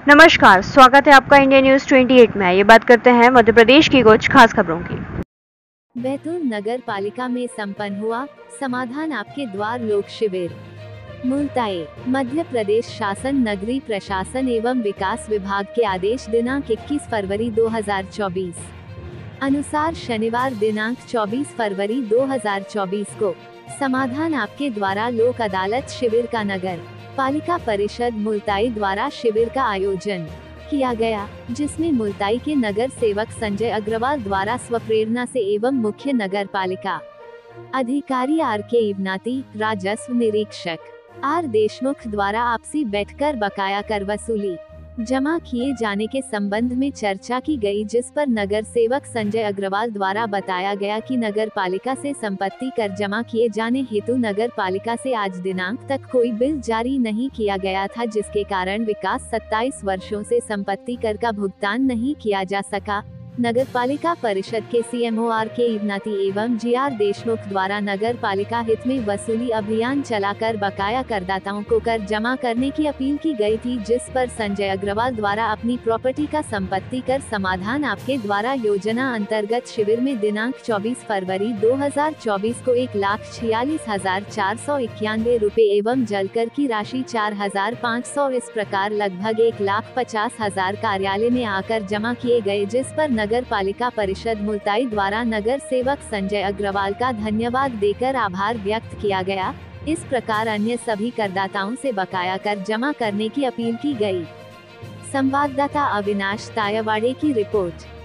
नमस्कार, स्वागत है आपका इंडिया न्यूज 28 में। ये बात करते हैं मध्य प्रदेश की कुछ खास खबरों की। बैतूल नगर पालिका में संपन्न हुआ समाधान आपके द्वार लोक शिविर। मुल्ताई मध्य प्रदेश शासन नगरीय प्रशासन एवं विकास विभाग के आदेश दिनांक 21 फरवरी 2024 अनुसार शनिवार दिनांक 24 फरवरी 2024 को समाधान आपके द्वारा लोक अदालत शिविर का नगर पालिका परिषद मुल्ताई द्वारा शिविर का आयोजन किया गया, जिसमें मुल्ताई के नगर सेवक संजय अग्रवाल द्वारा स्वप्रेरणा से एवं मुख्य नगर पालिका अधिकारी आर के इवनाती, राजस्व निरीक्षक आर देशमुख द्वारा आपसी बैठकर बकाया कर वसूली जमा किए जाने के संबंध में चर्चा की गई, जिस पर नगर सेवक संजय अग्रवाल द्वारा बताया गया कि नगर पालिका से संपत्ति कर जमा किए जाने हेतु नगर पालिका से आज दिनांक तक कोई बिल जारी नहीं किया गया था, जिसके कारण विकास 27 वर्षों से संपत्ति कर का भुगतान नहीं किया जा सका। नगर पालिका परिषद के सीएमओ आर के इवनाती एवं जीआर देशमुख द्वारा नगर पालिका हित में वसूली अभियान चलाकर बकाया करदाताओं को कर जमा करने की अपील की गई थी, जिस पर संजय अग्रवाल द्वारा अपनी प्रॉपर्टी का संपत्ति कर समाधान आपके द्वारा योजना अंतर्गत शिविर में दिनांक 24 फरवरी 2024 को 1,46,491 रुपए एवं जलकर की राशि 4,500 इस प्रकार लगभग 1,50,000 कार्यालय में आकर जमा किए गए, जिस पर नगर पालिका परिषद मुल्ताई द्वारा नगर सेवक संजय अग्रवाल का धन्यवाद देकर आभार व्यक्त किया गया। इस प्रकार अन्य सभी करदाताओं से बकाया कर जमा करने की अपील की गई। संवाददाता अविनाश तायावाड़े की रिपोर्ट।